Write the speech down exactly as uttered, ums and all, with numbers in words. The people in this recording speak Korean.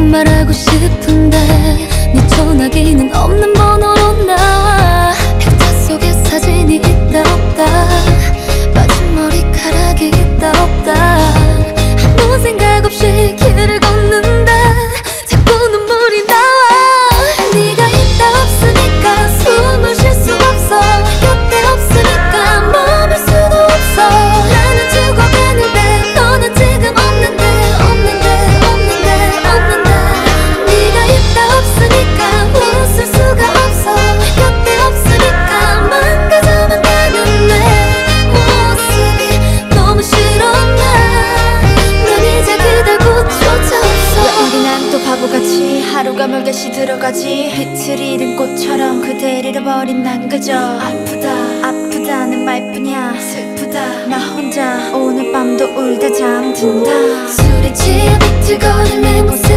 말하고 싶은데 네 전화기는 없는 번호로 나 팩타 속에 사진이 있다 없다 빠진 머리카락이 있다 없다 아무 생각 없이 길을 걷는다 자꾸 눈물이 나와 네가 있다 없으니까 숨을 쉴 수 없어 곁에 없으니까 머물 수도 없어 나는 죽어가는데 너는 지금 없는데 없는데 없는데 없는데 네가 있다 없으니까 웃을 수가 없어 곁에 없으니까 망가져만 가는 내 모습이 너무 싫어 난 이제 그댈 고쳐져 없어 왜 우리 난 또 바보같이 하루가 멀게 시들어가지 빛을 잃은 꽃처럼 그댈 잃어버린 난 그저 아프다 아프다는 말뿐이야 슬프다 나 혼자 오늘 밤도 울다 잠든다 술에 취해 비틀거릴 내 모습